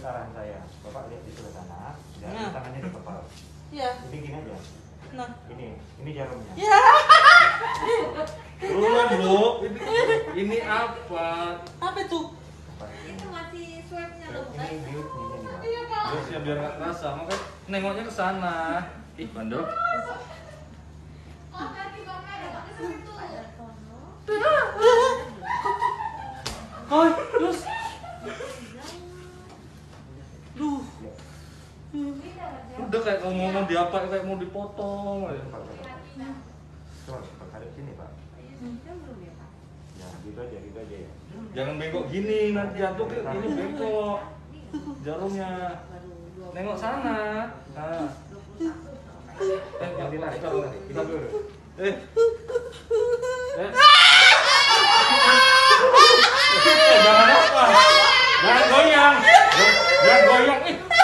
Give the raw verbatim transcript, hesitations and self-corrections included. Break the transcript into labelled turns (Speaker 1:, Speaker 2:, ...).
Speaker 1: arahan saya. Bapak lihat di sebelah sana, dan
Speaker 2: Nah.
Speaker 1: tangannya di kepala.
Speaker 2: Iya.
Speaker 1: Ini gini aja.
Speaker 2: Nah.
Speaker 1: Ini, ini jarumnya.
Speaker 2: Ya.
Speaker 3: Belum, Bro. Ini, ini apa?
Speaker 2: Apa itu?
Speaker 1: Apa?
Speaker 4: Itu masih swabnya loh, bukan?
Speaker 1: Ini biut ini nih, Pak.
Speaker 4: Iya kan?
Speaker 3: Terus ya biar nggak terasa, makanya nengoknya ke sana. Ih, bandel.
Speaker 4: Oh, nanti Bangga ada pakai swab itu. Ada tono.
Speaker 2: Oh, terus. Duh.
Speaker 1: Ya.
Speaker 3: Udah kayak kamu ngomong diapa kayak mau dipotong.
Speaker 1: Pak, Pak, Pak. Coba, Pak, tarik sini, Pak. Ya, gitu aja, gitu aja ya.
Speaker 3: Jangan bengkok gini, nanti jatuh ke ini bengkok. Jarumnya. Nengok sana. Nah. Eh, yang ditarik, kita dulu. Kita dulu. Eh. Eh. Eh, jangan apa? Jangan goyang. Jangan goyang. Ih.